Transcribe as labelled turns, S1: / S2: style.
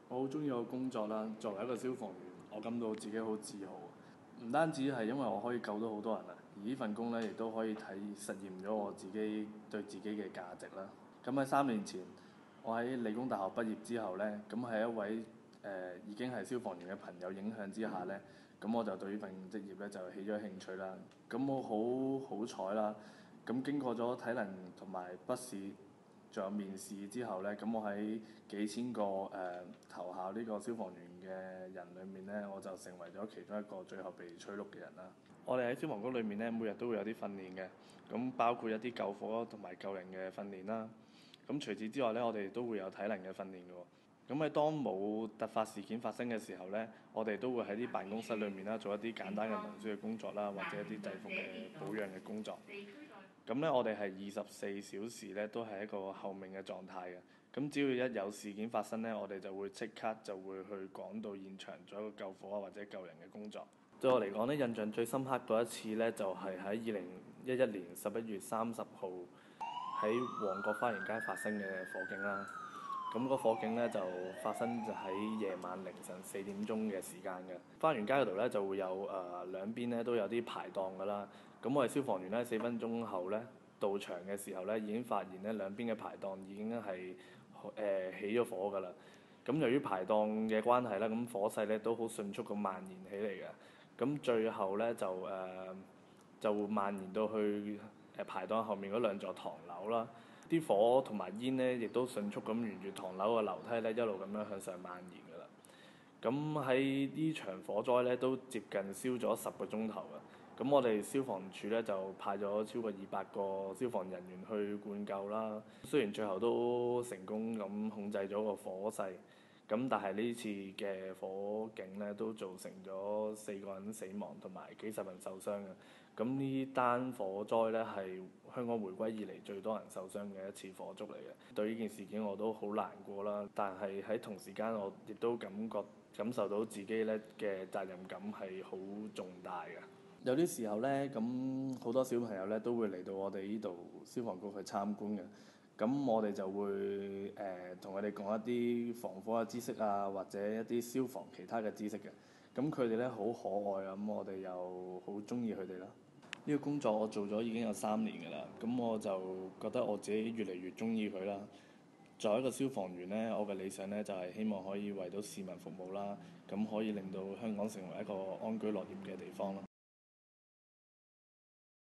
S1: 我好中意我工作啦，作為一個消防員，我感到自己好自豪。唔單止係因為我可以救到好多人啊，而呢份工咧亦都可以實驗咗我自己對自己嘅價值啦。咁喺3年前，我喺理工大學畢業之後咧，咁喺一位已經係消防員嘅朋友影響之下咧，咁我就對呢份職業咧就起咗興趣啦。咁我好彩啦，咁經過咗體能同埋筆試，仲有面試之後呢，咁我喺幾千個投考呢個消防員嘅人裏面呢，我就成為咗其中一個最後被取錄嘅人啦。我哋喺消防局裏面呢，每日都會有啲訓練嘅，咁包括一啲救火同埋救人嘅訓練啦。咁除此之外呢，我哋都會有體能嘅訓練嘅喎。咁喺當冇突發事件發生嘅時候呢，我哋都會喺啲辦公室裏面啦，做一啲簡單嘅文書嘅工作啦，或者一啲制服嘅保養嘅工作。咁呢，我哋係24小時呢都係一個候命嘅狀態嘅。咁只要一有事件發生呢，我哋就會即刻就會去趕到現場做一個救火啊或者救人嘅工作。對我嚟講呢，印象最深刻嗰一次呢，就係喺2011年11月30號喺旺角花園街發生嘅火警啦。咁個火警呢，就發生就喺夜晚凌晨4點鐘嘅時間嘅。花園街嗰度呢，就會有兩邊呢都有啲排檔噶啦。咁我哋消防員呢，4分鐘後呢到場嘅時候呢，已經發現呢兩邊嘅排檔已經係起咗火噶啦。咁由於排檔嘅關係呢，咁火勢呢都好迅速咁蔓延起嚟嘅。咁最後呢，就蔓延到去排檔後面嗰兩座唐樓啦。啲火同埋煙呢，亦都迅速咁沿住唐樓嘅樓梯呢，一路咁樣向上蔓延㗎啦。咁喺呢場火災呢，都接近燒咗10個鐘頭嘅。咁我哋消防處呢，就派咗超過200個消防人員去灌救啦。雖然最後都成功咁控制咗個火勢，咁但係呢次嘅火警呢，都造成咗4個人死亡同埋幾十人受傷嘅。咁呢單火災呢，係香港回歸以嚟最多人受傷嘅一次火燭嚟嘅。對呢件事件我都好難過啦，但係喺同時間我亦都感受到自己呢嘅責任感係好重大嘅。有啲時候呢，咁好多小朋友呢都會嚟到我哋呢度消防局去參觀嘅。咁我哋就會同佢哋講一啲防火嘅知識啊，或者一啲消防其他嘅知識嘅。咁佢哋呢好可愛啊，咁我哋又好中意佢哋啦。呢個工作我做咗已經有3年㗎啦，咁我就覺得我自己越嚟越中意佢啦。作為一個消防員呢，我嘅理想呢就係希望可以為到市民服務啦，咁可以令到香港成為一個安居樂業嘅地方咯。